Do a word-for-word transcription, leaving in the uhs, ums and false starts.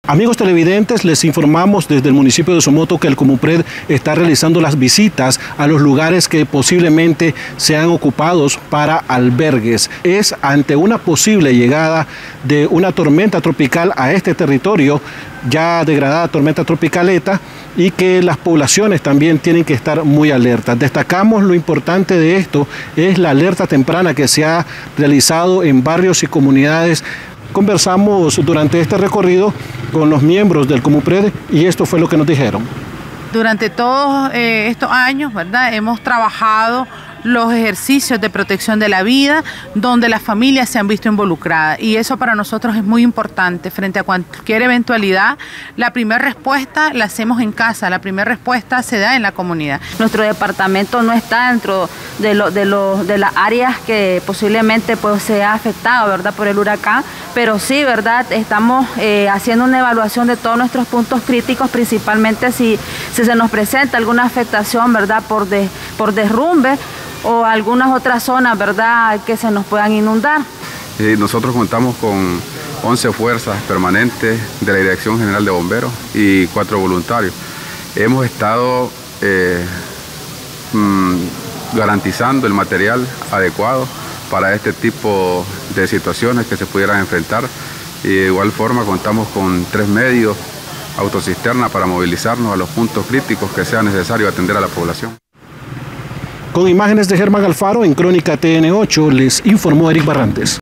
Amigos televidentes, les informamos desde el municipio de Somoto que el Comupred está realizando las visitas a los lugares que posiblemente sean ocupados para albergues. Es ante una posible llegada de una tormenta tropical a este territorio, ya degradada tormenta tropical ETA, y que las poblaciones también tienen que estar muy alertas. Destacamos lo importante de esto, es la alerta temprana que se ha realizado en barrios y comunidades. Conversamos durante este recorrido con los miembros del Comupred y esto fue lo que nos dijeron. Durante todos eh, estos años, ¿verdad?, hemos trabajado los ejercicios de protección de la vida, donde las familias se han visto involucradas, y eso para nosotros es muy importante. Frente a cualquier eventualidad, la primera respuesta la hacemos en casa, la primera respuesta se da en la comunidad. Nuestro departamento no está dentro de, lo, de, lo, de las áreas que posiblemente pues, sea afectado, ¿verdad?, por el huracán, pero sí, ¿verdad?, estamos eh, haciendo una evaluación de todos nuestros puntos críticos, principalmente si, si se nos presenta alguna afectación, ¿verdad?, por, de, por derrumbe, o algunas otras zonas, ¿verdad?, que se nos puedan inundar. Eh, nosotros contamos con once fuerzas permanentes de la Dirección General de Bomberos y cuatro voluntarios. Hemos estado eh, mmm, garantizando el material adecuado para este tipo de situaciones que se pudieran enfrentar. Y de igual forma contamos con tres medios, autocisterna, para movilizarnos a los puntos críticos que sea necesario atender a la población. Con imágenes de Germán Alfaro, en Crónica T N ocho, les informó Eric Barrantes.